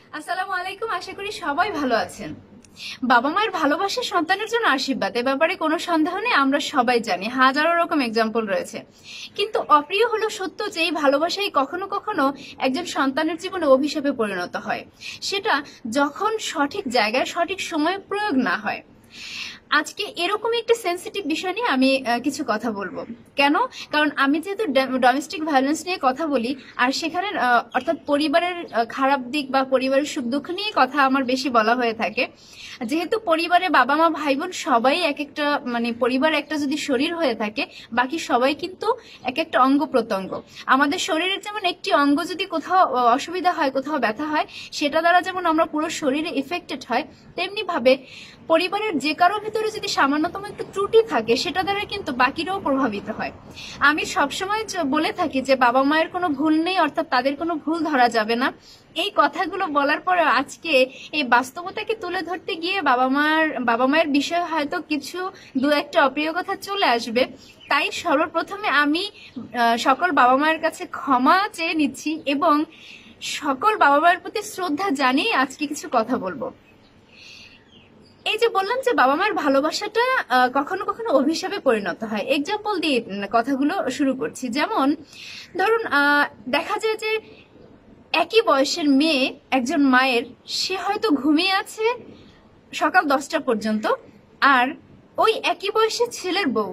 আসসালামু আলাইকুম। আশা করি সবাই ভালো আছেন। বাবা মায়ের ভালোবাসা সন্তানের জন্য আশীর্বাদ, এ ব্যাপারে কোনো সন্দেহ নেই। আমরা সবাই জানি, হাজারো রকম এক্সাম্পল রয়েছে। কিন্তু অপ্রিয় হলো সত্য যে এই ভালোবাসাই কখনো কখনো একজন সন্তানের জীবনে অভিশাপে পরিণত হয়, সেটা যখন সঠিক জায়গায় সঠিক সময়ে প্রয়োগ না হয়। আজকে এরকম একটা সেন্সিটিভ বিষয় নিয়ে আমি কিছু কথা বলবো। কেন? কারণ আমি যেহেতু ডোমেস্টিক ভায়োলেন্স নিয়ে কথা বলি, আর সেখানে অর্থাৎ পরিবারের খারাপ দিক বা পরিবারের সুখ দুঃখ নিয়ে কথা আমার বেশি বলা হয়ে থাকে। যেহেতু পরিবারে বাবা মা ভাই বোন সবাই এক একটা, মানে পরিবার একটা যদি শরীর হয়ে থাকে, বাকি সবাই কিন্তু এক একটা অঙ্গ প্রত্যঙ্গ। আমাদের শরীরের যেমন একটি অঙ্গ যদি কোথাও অসুবিধা হয়, কোথাও ব্যথা হয়, সেটা দ্বারা যেমন আমরা পুরো শরীরে এফেক্টেড হয়, তেমনি ভাবে পরিবারের যে কারো ভিতরে যদি সামান্যতম একটু ত্রুটি থাকে, সেটা দ্বারা কিন্তু বাকিরাও প্রভাবিত হয়। আমি সবসময় বলে থাকি যে বাবা মায়ের কোনো ভুল নেই, অর্থাৎ তাদের কোনো ভুল ধরা যাবে না। এই কথাগুলো বলার পরে আজকে এই বাস্তবতাকে তুলে ধরতে গিয়ে বাবা মায়ের বিষয়ে হয়তো কিছু দু একটা অপ্রিয় কথা চলে আসবে। তাই সর্বপ্রথমে আমি সকল বাবা মায়ের কাছে ক্ষমা চেয়ে নিচ্ছি এবং সকল বাবা মায়ের প্রতি শ্রদ্ধা জানিয়ে আজকে কিছু কথা বলবো। এই যে বললাম যে বাবা মায়ের ভালোবাসাটা কখনো কখনো অভিশাপে পরিণত হয়, এক্সাম্পল দিয়ে কথাগুলো শুরু করছি। যেমন ধরুন, দেখা যায় যে একই বয়সের মেয়ে একজন মায়ের, সে হয়তো ঘুমিয়ে আছে সকাল 10টা পর্যন্ত, আর ওই একই বয়সের ছেলের বউ,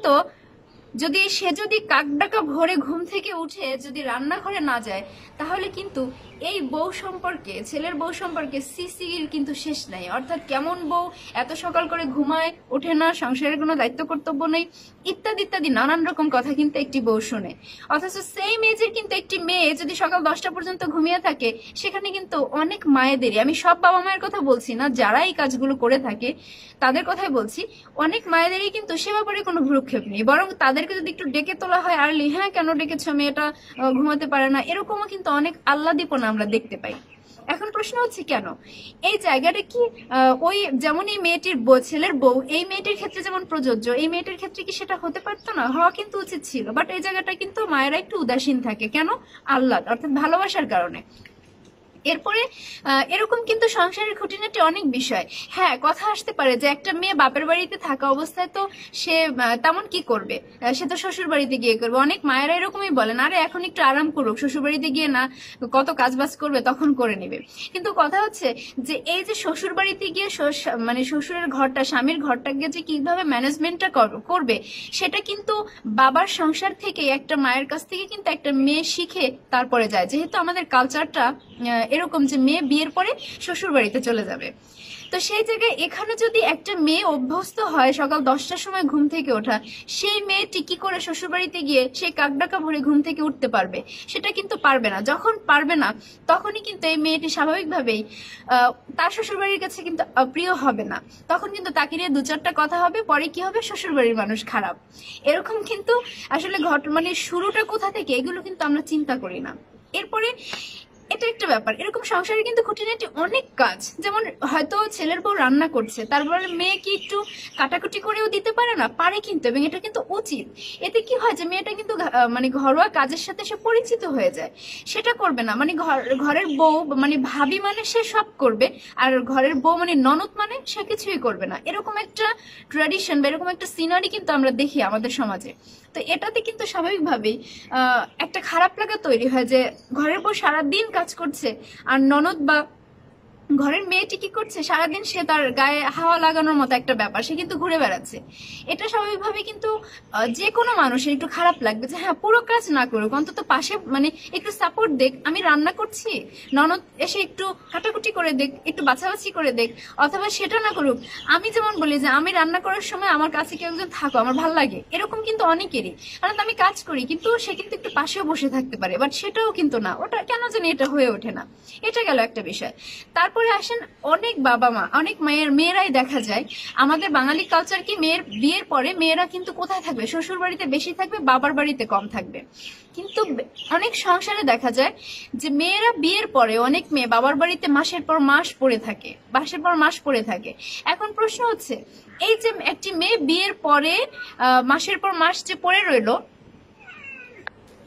সে যদি কাক ডাকা ভোরে ঘুম থেকে উঠে যদি রান্নাঘরে না যায়, তাহলে কিন্তু এই বউ সম্পর্কে, ছেলের বউ সম্পর্কে সিসির কিন্তু শেষ নাই। অর্থাৎ কেমন বউ, এত সকাল করে ঘুমায়, ওঠে না, সংসারের কোনো দায়িত্ব কর্তব্য নেই, ইত্যাদি ইত্যাদি নানান রকম কথা কিন্তু একটি বউ শোনে। অথচ সেম এজের কিন্তু একটি মেয়ে যদি সকাল 10টা পর্যন্ত ঘুমিয়ে থাকে, সেখানে কিন্তু অনেক মায়েদেরই, আমি সব বাবা মায়ের কথা বলছি না, যারা এই কাজগুলো করে থাকে তাদের কথাই বলছি, অনেক মায়েদেরই কিন্তু সে ব্যাপারে কোনো ভ্রুক্ষেপ নেই। বরং তাদেরকে যদি একটু ডেকে তোলা হয়, আরলি হ্যাঁ কেন ডেকেছো, মেয়েটা ঘুমাতে পারে না, এরকমও কিন্তু অনেক আহ্লাদীপনা আমরা দেখতে পাই। এখন প্রশ্ন হচ্ছে কেন এই জায়গাটা কি ওই যেমন এই মেয়েটির ছেলের বউ, এই মেয়েটির ক্ষেত্রে যেমন প্রযোজ্য, এই মেয়েটির ক্ষেত্রে কি সেটা হতে পারতো না? হওয়া কিন্তু উচিত ছিল, বাট এই জায়গাটা কিন্তু মায়েরা একটু উদাসীন থাকে। কেন? আহ্লাদ অর্থাৎ ভালোবাসার কারণে। এরপরে এরকম কিন্তু সংসারের খুঁটিনাটি অনেক বিষয়। হ্যাঁ, কথা আসতে পারে যে একটা মেয়ে বাপের বাড়িতে থাকা অবস্থায় তো সে তেমন কি করবে, সে তো শ্বশুর বাড়িতে গিয়ে করবে। অনেক মায়েরা এরকমই বলেন, আরে এখন একটু আরাম করুক, শ্বশুর বাড়িতে গিয়ে না কত কাজ বাজ করবে, তখন করে নেবে। কিন্তু কথা হচ্ছে যে এই যে শ্বশুর বাড়িতে গিয়ে মানে শ্বশুরের ঘরটা, স্বামীর ঘরটাকে যে কিভাবে ম্যানেজমেন্টটা করবে, সেটা কিন্তু বাবার সংসার থেকে, একটা মায়ের কাছ থেকে কিন্তু একটা মেয়ে শিখে তারপরে যায়। যেহেতু আমাদের কালচারটা এরকম যে মেয়ে বিয়ের পরে শ্বশুর বাড়িতে চলে যাবে, তো সেই জায়গায় এখানে যদি একটা মেয়ে অভ্যস্ত হয় সকাল 10টার সময় ঘুম থেকে ওঠা, সেই মেয়েটি কি করে শ্বশুর বাড়িতে গিয়ে সেই কাকডাকা ভরে ঘুম থেকে উঠতে পারবে? সেটা কিন্তু পারবে না। যখন পারবে না, তখনই কিন্তু এই মেয়েটি স্বাভাবিকভাবেই তার শ্বশুর বাড়ির কাছে কিন্তু প্রিয় হবে না। তখন কিন্তু তাকে নিয়ে দু চারটা কথা হবে, পরে কি হবে, শ্বশুর বাড়ির মানুষ খারাপ। এরকম কিন্তু আসলে মানে শুরুটা কোথা থেকে, এগুলো কিন্তু আমরা চিন্তা করি না। এরপরে এটা একটা ব্যাপার, এরকম সংসারে কিন্তু খুঁটিনাটি অনেক কাজ। যেমন হয়তো ছেলের বউ রান্না করছে, তারপরে মেয়ে কি একটু কাটাকুটি করেও দিতে পারে না? পারে কিন্তু, এবং এটা কিন্তু উচিত। এতে কি হয় যে মেয়েটা কিন্তু মানে ঘরোয়া কাজের সাথে সে পরিচিত হয়ে যায়। সেটা করবে না, মানে ঘরের বউ মানে ভাবি মানে সে সব করবে, আর ঘরের বউ মানে ননদ মানে সে কিছুই করবে না। এরকম একটা ট্র্যাডিশন বা এরকম একটা সিনারি কিন্তু আমরা দেখি আমাদের সমাজে। তো এটাতে কিন্তু স্বাভাবিকভাবেই একটা খারাপ লাগা তৈরি হয় যে ঘরের বউ সারাদিন কাজ করছে, আর ননদ বা ঘরের মেয়েটি কি করছে, সারাদিন সে তার গায়ে হাওয়া লাগানোর মতো একটা ব্যাপার, সে কিন্তু ঘুরে বেড়াচ্ছে। এটা স্বাভাবিকভাবে কিন্তু যে কোনো মানুষের একটু খারাপ লাগবে যে হ্যাঁ, পুরো কাজ না করুক, অন্তত পাশে মানে একটু সাপোর্ট দেখ, আমি রান্না করছি, ননদ এসে একটু কাটাকুটি করে দেখ, একটু বাছাবাছি করে দেখ। অথবা সেটা না করুক, আমি যেমন বলি যে আমি রান্না করার সময় আমার কাছে কেউ একজন থাকো, আমার ভালো লাগে। এরকম কিন্তু অনেকেরই, কারণ আমি কাজ করি, কিন্তু সে কিন্তু একটু পাশেও বসে থাকতে পারে, বাট সেটাও কিন্তু না, ওটা কেন জানি এটা হয়ে ওঠে না। এটা গেল একটা বিষয়। তারপরে আসেন অনেক বাবা মা, অনেক মেয়েরাই দেখা যায়, আমাদের বাঙালি কালচার কি, মেয়ের বিয়ের পরে মেয়েরা কিন্তু কোথায় থাকবে, শ্বশুর বাড়িতে বেশি থাকবে, বাবার বাড়িতে কম থাকবে। কিন্তু অনেক সংসারে দেখা যায় যে মেয়েরা বিয়ের পরে, অনেক মেয়ে বাবার বাড়িতে মাসের পর মাস পড়ে থাকে, মাসের পর মাস পড়ে থাকে। এখন প্রশ্ন হচ্ছে, এই যে একটি মেয়ে বিয়ের পরে মাসের পর মাস যে পড়ে রইলো,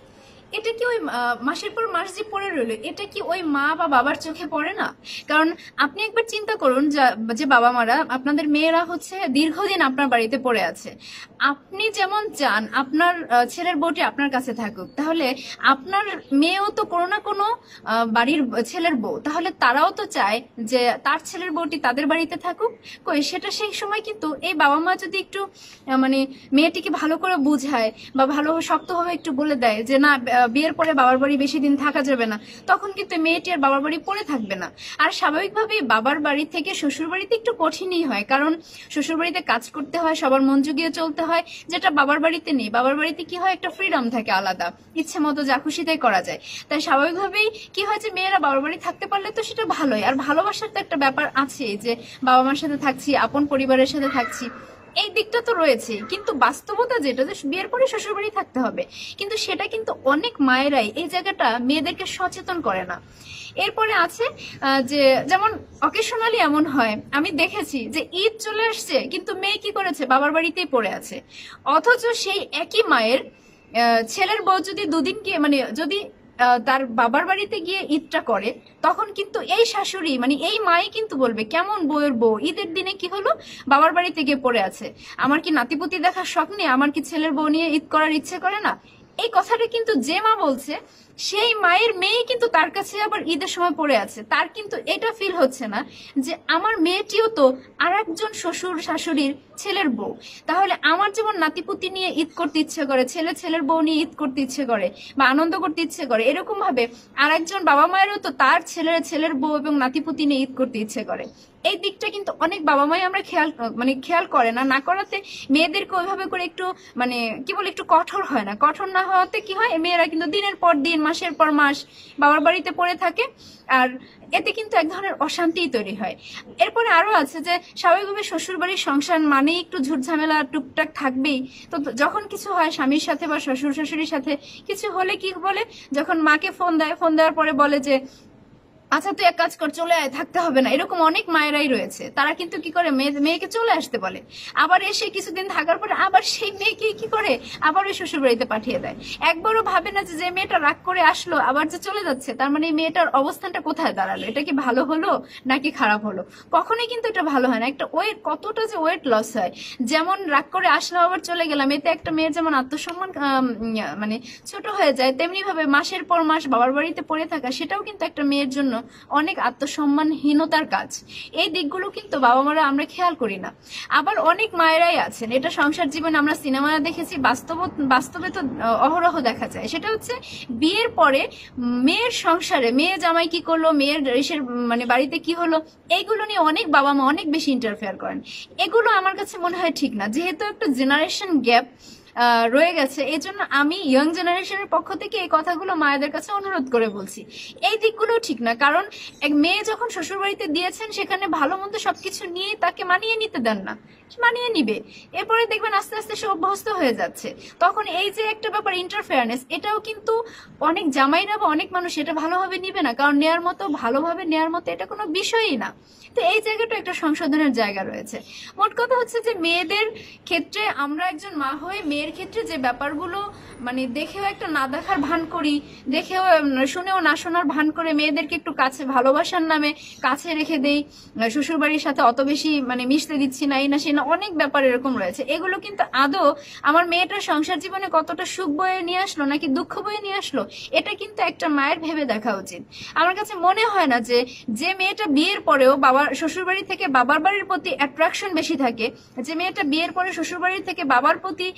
এটা কি ওই মাসের পর মাস যে পড়ে রইলো, এটা কি ওই মা বা বাবার চোখে পড়ে না? কারণ আপনি একবার চিন্তা করুন যে বাবা মারা, আপনাদের মেয়েরা হচ্ছে দীর্ঘদিন আপনার বাড়িতে পড়ে আছে। আপনি যেমন চান আপনার ছেলের বউটি আপনার কাছে থাকুক, তাহলে আপনার মেয়েও তো কোনো না কোনো বাড়ির ছেলের বউ, তাহলে তারাও তো চায় যে তার ছেলের বউটি তাদের বাড়িতে থাকুক। কই সেটা সেই সময় কিন্তু এই বাবা মা যদি একটু মানে মেয়েটিকে ভালো করে বুঝায় বা ভালো শক্তভাবে একটু বলে দেয় যে না, বিয়ের পরে বাবার বাড়ি বেশি দিন থাকা যাবে না, তখন কিন্তু মেয়েটি আর বাবার বাড়ি পড়ে থাকবে না। আর স্বাভাবিকভাবেই বাবার বাড়ি থেকে শ্বশুর বাড়িতে একটু কঠিনই হয়, কারণ শ্বশুর বাড়িতে কাজ করতে হয়, সবার মন জুগিয়ে চলতে হয়, যেটা বাবার বাড়িতে নেই। বাবার বাড়িতে কি হয়, একটা ফ্রিডম থাকে আলাদা, ইচ্ছে মতো যা খুশি তাই করা যায়। তাই স্বাভাবিকভাবেই কি হয় যে মেয়েরা বাবার বাড়ি থাকতে পারলে তো সেটা ভালোই। আর ভালোবাসার তো একটা ব্যাপার আছে, যে বাবা মার সাথে থাকছি, আপন পরিবারের সাথে থাকছি, এই দিকটা তো রয়েছে। কিন্তু বাস্তবতা যেটা, যে বিয়ের পরে শ্বশুর বাড়ি থাকতে হবে, কিন্তু সেটা কিন্তু অনেক মায়েরাই এই জায়গাটা মেয়েদেরকে সচেতন করে না। এরপরে আছে যে যেমন অকেশনালি এমন হয়, আমি দেখেছি যে ঈদ চলে আসছে কিন্তু মেয়ে কি করেছে, বাবার বাড়িতেই পড়ে আছে। অথচ সেই একই মায়ের ছেলের বউ যদি দুদিন গিয়ে মানে যদি তার বাবার বাড়িতে গিয়ে ঈদটা করে, তখন কিন্তু এই শাশুড়ি মানে এই মাই কিন্তু বলবে কেমন বউয়ের বউ, ঈদের দিনে কি হলো, বাবার বাড়িতে গিয়ে পড়ে আছে, আমার কি নাতিপুতি দেখার শখ নেই, আমার কি ছেলের বউ নিয়ে ঈদ করার ইচ্ছে করে না। এই কথাটা কিন্তু যে মা বলছে, সেই মায়ের মেয়ে কিন্তু তার কাছে আবার ঈদের সময় পড়ে আছে। তার কিন্তু এটা ফিল হচ্ছে না যে আমার মেয়েটিও তো আর একজন শ্বশুর শাশুড়ির ছেলের বউ, তাহলে আমার যেমন নাতিপুতি নিয়ে ঈদ করতে ইচ্ছে করে, ছেলের বউ নিয়ে ঈদ করতে ইচ্ছে করে বা আনন্দ করতে ইচ্ছে করে, এরকম ভাবে আর একজন বাবা মায়েরও তো তার ছেলের বউ এবং নাতিপুতি নিয়ে ঈদ করতে ইচ্ছে করে। এই দিকটা কিন্তু অনেক বাবা মাই আমরা খেয়াল করে না। না করাতে মেয়েদেরকে ওইভাবে করে একটু মানে কি বলে, একটু কঠোর হয় না। কঠোর না হওয়াতে কি হয়, মেয়েরা কিন্তু দিনের পর দিন, মাসের পর মাস বাবার বাড়িতে পড়ে থাকে, আর এতে কিন্তু এক ধরনের অশান্তি তৈরি হয়। এরপরে আরো আছে যে স্বাভাবিকভাবে শ্বশুর বাড়ির সংসার মানেই একটু ঝুট ঝামেলা টুকটাক থাকবেই। তো যখন কিছু হয় স্বামীর সাথে বা শ্বশুর শাশুড়ির সাথে কিছু হলে কি বলে, যখন মাকে ফোন দেওয়ার পরে বলে যে আচ্ছা তুই এক কাজ কর, চলে আয়, থাকতে হবে না। এরকম অনেক মায়েরাই রয়েছে, তারা কিন্তু কি করে, মেয়েকে চলে আসতে বলে, আবার এসে কিছুদিন থাকার পরে আবার সেই মেয়েকে কি করে, আবার ওই শ্বশুর বাড়িতে পাঠিয়ে দেয়। একবারও ভাবে না যে মেয়েটা রাগ করে আসলো আবার যে চলে যাচ্ছে, তার মানে এই মেয়েটার অবস্থানটা কোথায় দাঁড়ালো, এটা কি ভালো হলো নাকি খারাপ হলো। কখনোই কিন্তু এটা ভালো হয় না। একটা ওয়েট, কতটা যে ওয়েট লস হয়, যেমন রাগ করে আসলো আবার চলে গেলাম, এতে একটা মেয়ের যেমন আত্মসম্মান মানে ছোট হয়ে যায়, তেমনি ভাবে মাসের পর মাস বাবার বাড়িতে পড়ে থাকা, সেটাও কিন্তু একটা মেয়ের জন্য অনেক আত্মসম্মানহীনতার কাজ। এই দিকগুলো কিন্তু বাবা মারা আমরা খেয়াল করি না। আবার অনেক মায়েরাই আছেন, এটা সংসার জীবনে আমরা সিনেমায় দেখেছি, বাস্তবে তো অহরহ দেখা যায়, সেটা হচ্ছে বিয়ের পরে মেয়ের সংসারে মেয়ে জামাই কি করলো, মেয়ের দেশের মানে বাড়িতে কি হলো, এইগুলো নিয়ে অনেক বাবা মা অনেক বেশি ইন্টারফেয়ার করেন। এগুলো আমার কাছে মনে হয় ঠিক না, যেহেতু একটা জেনারেশন গ্যাপ রয়ে গেছে। এই জন্য আমি ইয়াং জেনারেশনের পক্ষ থেকে এই কথাগুলো মায়েদের কাছে অনুরোধ করে বলছি, এই দিকগুলো ঠিক না। কারণ এক মেয়ে যখন শ্বশুর বাড়িতে দিয়েছেন, সেখানে ভালো মন্দ সবকিছু নিয়ে তাকে মানিয়ে নিতে দেন না, মানিয়ে নিবে, এরপরে দেখবেন আস্তে আস্তে সে অভ্যস্ত হয়ে যাচ্ছে। তখন এই যে একটা ব্যাপার ইন্টারফেয়ারনেস, এটাও কিন্তু অনেক জামাইরা বা অনেক মানুষ এটা ভালোভাবে নিবে না, কারণ ভালোভাবে নেয়ার মতো এটা কোনো বিষয়ই না। তো এই জায়গাটা একটা সংশোধনের জায়গা রয়েছে। মোট কথা হচ্ছে যে মেয়েদের ক্ষেত্রে আমরা একজন মা হয়ে মেয়ের ক্ষেত্রে যে ব্যাপারগুলো মানে দেখেও একটা না দেখার ভান করি, দেখেও শুনেও না শোনার ভান করে মেয়েদেরকে একটু কাছে ভালোবাসার নামে কাছে রেখে দেই, শ্বশুরবাড়ির সাথে অত বেশি মানে মিশতে দিচ্ছি না, এই না সে না, অনেক ব্যাপার এরকম রয়েছে। এগুলো কিন্তু আদৌ আমার মেয়েটার সংসার জীবনে কতটা সুখ বয়ে নিয়ে আসলো নাকি দুঃখ বয়ে নিয়ে আসলো, এটা কিন্তু একটা মায়ের ভেবে দেখা উচিত। আমার কাছে মনে হয় না যে মেয়েটা বিয়ের পরেও শ্বশুরবাড়ি থেকে বাবার বাড়ির প্রতি অ্যাট্রাকশন বেশি থাকে, যে মেয়েটা বিয়ের পরে শ্বশুরবাড়ি থেকে বাবার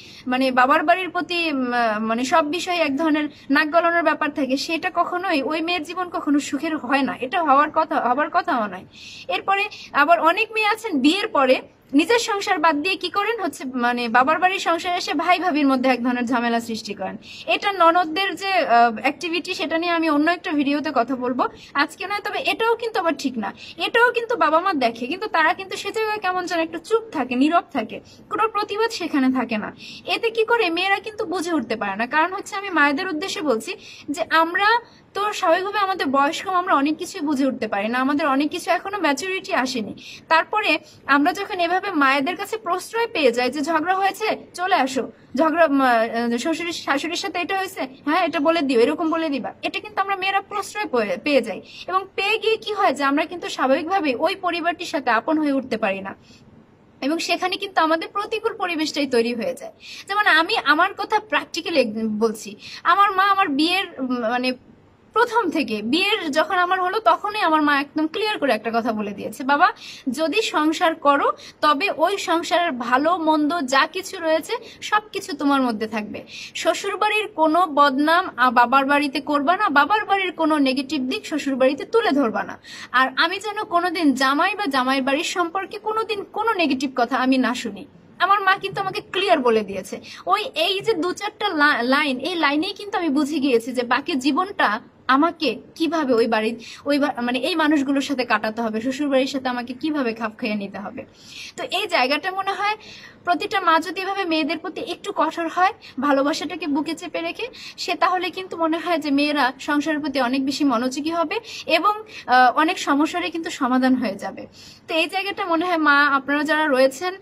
বাড়ির প্রতি মানে সব বিষয়ে এক ধরনের নাক গলানোর ব্যাপার থাকে, সেটা কখনোই ওই মেয়ের জীবন কখনো সুখের হয় না, এটা হবার কথাও নয়। এরপরে আবার অনেক মেয়ে আছেন বিয়ের পরে নিজের সংসার বাদ দিয়ে কি করেন হচ্ছে মানে বাবার বাড়ির সংসারে এসে ভাই ভাবির মধ্যে এক ধরনের ঝামেলা সৃষ্টি করেন। এটা ননদদের যে অ্যাক্টিভিটি, সেটা নিয়ে আমি অন্য একটা ভিডিওতে কথা বলবো, আজকে নয়। তবে এটাও কিন্তু আবার ঠিক না, এটাও কিন্তু বাবা মা দেখে, কিন্তু তারা কিন্তু সে জায়গায় কেমন যেন একটু চুপ থাকে, নীরব থাকে, কোনো প্রতিবাদ সেখানে থাকে না। এতে কি করে মেয়েরা কিন্তু বুঝে উঠতে পারে না। কারণ হচ্ছে আমি মায়েদের উদ্দেশ্যে বলছি যে আমরা তো স্বাভাবিকভাবে আমাদের বয়স কম, আমরা অনেক কিছু বুঝে উঠতে পারি না, আমাদের অনেক কিছু এখনো ম্যাচুরিটি আসেনি। তারপরে আমরা যখন এভাবে মায়েদের কাছে প্রশ্রয় পেয়ে যাই যে ঝগড়া হয়েছে চলে আসো, ঝগড়া শ্বশুরের শাশুড়ির সাথে এটা হয়েছে, হ্যাঁ এটা বলে দিও, এরকম বলে দিবা, এটা কিন্তু আমরা মেয়েরা প্রশ্রয় পেয়ে যাই। এবং পেয়ে গিয়ে কি হয় যে আমরা কিন্তু স্বাভাবিকভাবে ওই পরিবারটির সাথে আপন হয়ে উঠতে পারি না, এবং সেখানে কিন্তু আমাদের প্রতিকূল পরিবেশটাই তৈরি হয়ে যায়। যেমন আমি আমার কথা প্র্যাকটিক্যালি বলছি, আমার মা আমার বিয়ের মানে প্রথম থেকে বিয়ের যখন আমার হলো তখনই আমার মা একদম ক্লিয়ার করে একটা কথা বলে দিয়েছে, বাবা যদি সংসার করো তবে ওই সংসারের ভালো মন্দ যা কিছু রয়েছে সবকিছু তোমার মধ্যে থাকবে, শ্বশুর বাড়ির কোনো বদনাম বাবার বাড়িতে করবা না, বাবার বাড়ির কোনো নেগেটিভ দিক শ্বশুর বাড়িতে তুলে ধরবা না, আর আমি যেন কোনোদিন জামাই বা জামাই বাড়ির সম্পর্কে কোনোদিন কোনো নেগেটিভ কথা আমি না শুনি। আমার মা কিন্তু আমাকে ক্লিয়ার বলে দিয়েছে। এই যে 2-4টা লাইন, এই লাইনেই কিন্তু আমি বুঝে গিয়েছি যে বাকি জীবনটা আমাকে কিভাবে ওই বাড়ির মানে এই মানুষগুলোর সাথে কাটাতে হবে, শ্বশুর বাড়ির সাথে আমাকে কিভাবে খাপ খাইয়ে নিতে হবে। তো এই জায়গাটা মনে হয় প্রতিটা মা যদি এভাবে মেয়েদের প্রতি একটু কঠোর হয়, ভালোবাসাটাকে বুকে চেপে রেখে, সে তাহলে কিন্তু মনে হয় যে মেয়েরা সংসারের প্রতি অনেক বেশি মনোযোগী হবে এবং অনেক সমস্যারই কিন্তু সমাধান হয়ে যাবে। তো এই জায়গাটা মনে হয় মা আপনারা যারা রয়েছেন,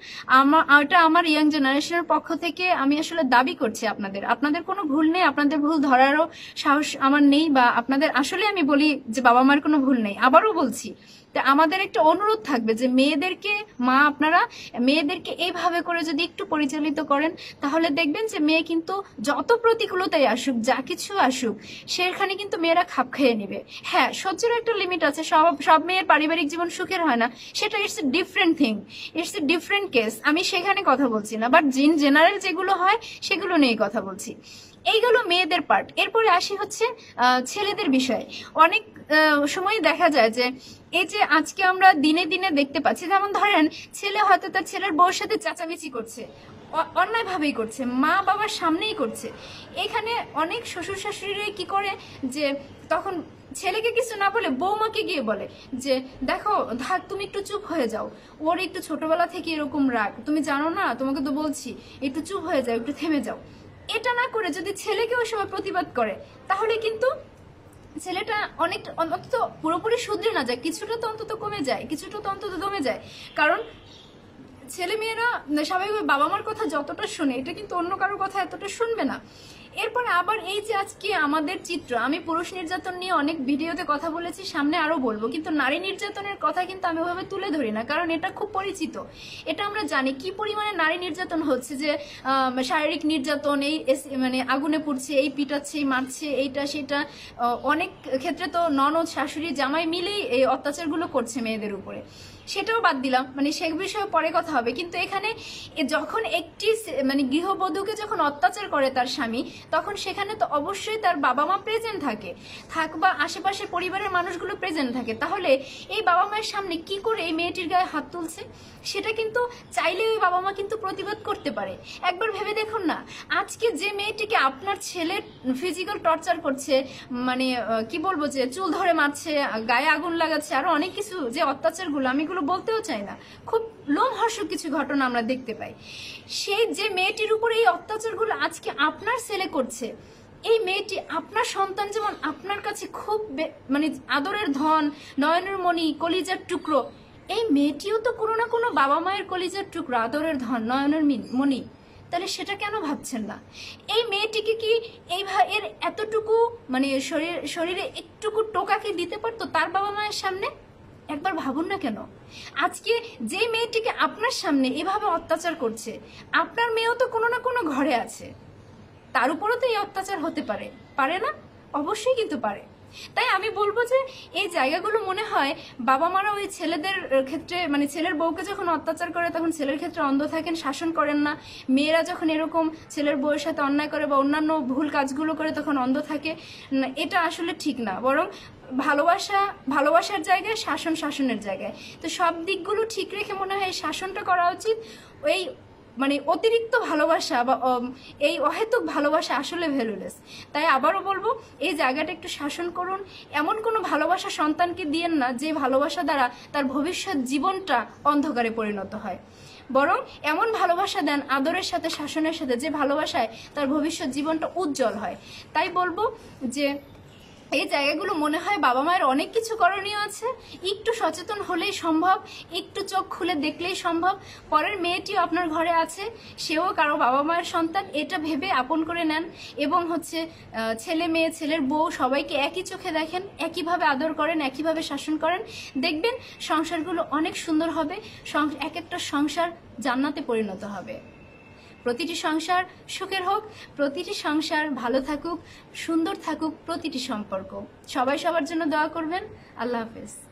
আমার ইয়াং জেনারেশনের পক্ষ থেকে আমি আসলে দাবি করছি আপনাদের কোনো ভুল নেই, আপনাদের ভুল ধরারও সাহস আমার নেই, বা আপনাদের আসলে আমি বলি যে বাবা মার কোনো ভুল নেই। আবারও বলছি, তা আমাদের একটা অনুরোধ থাকবে যে আপনারা মেয়েদেরকে এইভাবে করে যদি একটু পরিচালিত করেন, তাহলে দেখবেন যে মেয়ে কিন্তু যত প্রতিকূলতাই আসুক, যা কিছু আসুক, সেখানে কিন্তু মেয়েরা খাপ খেয়ে নেবে। হ্যাঁ, সহ্যের একটা লিমিট আছে, সব মেয়ের পারিবারিক জীবন সুখের হয় না, সেটা it's a different thing, it's a different case, আমি সেখানে কথা বলছি না, বাট জেনারেল যেগুলো হয় সেগুলো নিয়ে কথা বলছি। এইগুলো মেয়েদের পার্ট। এরপরে আসি হচ্ছে ছেলেদের বিষয়ে। অনেক সময় দেখা যায় যে এই যে আজকে আমরা দিনে দিনে দেখতে পাচ্ছি, যেমন ধরেন ছেলে হয়তো তার ছেলের বউর সাথে চেঁচামেচি করছে, অন্যায় ভাবেই করছে, মা বাবার সামনেই করছে। এখানে অনেক শ্বশুর শাশুড়ি কি করে যে তখন ছেলেকে কিছু না বলে বৌমাকে গিয়ে বলে যে দেখো থাক, তুমি একটু চুপ হয়ে যাও, ওর একটু ছোটবেলা থেকে এরকম রাগ, তুমি জানো না, তোমাকে তো বলছি একটু চুপ হয়ে যাও, একটু থেমে যাও। এটা না করে যদি ছেলেকে ওই সময় প্রতিবাদ করে, তাহলে কিন্তু ছেলেটা অনেকটা অন্তত পুরোপুরি শুধরে না যায়, কিছুটা তো অন্তত কমে যায়, কিছুটা তো অন্তত দমে যায়। কারণ ছেলে মেয়েরা স্বাভাবিকভাবে বাবা মার কথা যতটা শুনে, এটা কিন্তু অন্য কারোর কথা এতটা শুনবে না। এরপরে আবার এই যে আজকে আমাদের চিত্র, আমি পুরুষ নির্যাতন নিয়ে অনেক ভিডিওতে কথা বলেছি, সামনে আরো বলবো, কিন্তু নারী নির্যাতনের কথা কিন্তু আমি ওইভাবে তুলে ধরি না, কারণ এটা খুব পরিচিত, এটা আমরা জানি কি পরিমাণে নারী নির্যাতন হচ্ছে, যে শারীরিক নির্যাতন, এই মানে আগুনে পুড়ছে, এই পিটাচ্ছে, এই মারছে, এইটা সেটা, অনেক ক্ষেত্রে তো ননদ শাশুড়ি জামাই মিলেই এই অত্যাচারগুলো করছে মেয়েদের উপরে। সেটাও বাদ দিলাম, মানে সে বিষয়ে পরে কথা হবে। কিন্তু এখানে যখন একটি মানে গৃহবধূকে যখন অত্যাচার করে তার স্বামী, তখন সেখানে তো অবশ্যই তার বাবা মা প্রেজেন্ট থাক বা আশেপাশে পরিবারের মানুষগুলো প্রেজেন্ট থাকে। তাহলে এই বাবা মায়ের সামনে কি করে এই মেয়েটির গায়ে হাত তুলছে, সেটা কিন্তু চাইলে ওই বাবা মা কিন্তু প্রতিবাদ করতে পারে। একবার ভেবে দেখুন না, আজকে যে মেয়েটিকে আপনার ছেলে ফিজিক্যাল টর্চার করছে, মানে কি বলবো, যে চুল ধরে মারছে, গায়ে আগুন লাগাচ্ছে, আরো অনেক কিছু যে অত্যাচারগুলো, আমি এগুলো বলতেও চাই না, খুব লোমহর্ষক কিছু ঘটনা আমরা দেখতে পাই। সেই যে মেয়েটির উপরে এই অত্যাচারগুলো আজকে আপনার ছেলে করছে, এই মেয়েটি আপনার সন্তান যেমন আপনার কাছে খুব মানে আদরের ধন, নয়নের মণি, কলিজার টুকরো, এই মেয়েটিও তো কোনো না কোনো বাবা মায়ের কলিজার টুকরো, আদরের ধন, নয়নের মণি। তাহলে সেটা কেন ভাবছেন না? এই মেয়েটিকে কি এর এতটুকু মানে শরীরে একটুকু টোকাকে দিতে পারতো তার বাবা মায়ের সামনে? একবার ভাবুন না কেন। আজকে যে মেয়েটিকে আপনার সামনে এভাবে অত্যাচার করছে, আপনার মেয়েও তো কোনো না কোনো ঘরে আছে, তার উপরও তো এই অত্যাচার হতে পারে না? অবশ্যই কিন্তু পারে। তাই আমি বলবো যে এই জায়গাগুলো মনে হয় বাবা মারা ওই ছেলেদের ক্ষেত্রে, মানে ছেলের বউকে যখন অত্যাচার করে তখন ছেলের ক্ষেত্রে অন্ধ থাকেন, শাসন করেন না। মেয়েরা যখন এরকম ছেলের বউয়ের সাথে অন্যায় করে বা অন্যান্য ভুল কাজগুলো করে তখন অন্ধ থাকে, এটা আসলে ঠিক না। বরং ভালোবাসার জায়গায়, শাসনের জায়গায়, তো সব দিকগুলো ঠিক রেখে মনে হয় শাসনটা করা উচিত। ওই মানে অতিরিক্ত ভালোবাসা বা এই অহেতুক ভালোবাসা আসলে ভ্যালুলেস। তাই আবারও বলবো, এই জায়গাটা একটু শাসন করুন। এমন কোনো ভালোবাসা সন্তানকে দিয়েন না যে ভালোবাসা দ্বারা তার ভবিষ্যৎ জীবনটা অন্ধকারে পরিণত হয়, বরং এমন ভালোবাসা দেন আদরের সাথে, শাসনের সাথে, যে ভালোবাসায় তার ভবিষ্যৎ জীবনটা উজ্জ্বল হয়। তাই বলবো যে এই জায়গাগুলো মনে হয় বাবা মায়ের অনেক কিছু করণীয় আছে, একটু সচেতন হলেই সম্ভব, একটু চোখ খুলে দেখলেই সম্ভব। পরের মেয়েটিও আপনার ঘরে আছে, সেও কারো বাবা মায়ের সন্তান, এটা ভেবে আপন করে নেন এবং ছেলে মেয়ে, ছেলের বউ সবাইকে একই চোখে দেখেন, একইভাবে আদর করেন, একইভাবে শাসন করেন। দেখবেন সংসারগুলো অনেক সুন্দর হবে, এক একটা সংসার জান্নাতে পরিণত হবে। প্রতিটি সংসার সুখের হোক, প্রতিটি সংসার ভালো থাকুক, সুন্দর থাকুক প্রতিটি সম্পর্ক। সবাই সবার জন্য দোয়া করবেন। আল্লাহ হাফেজ।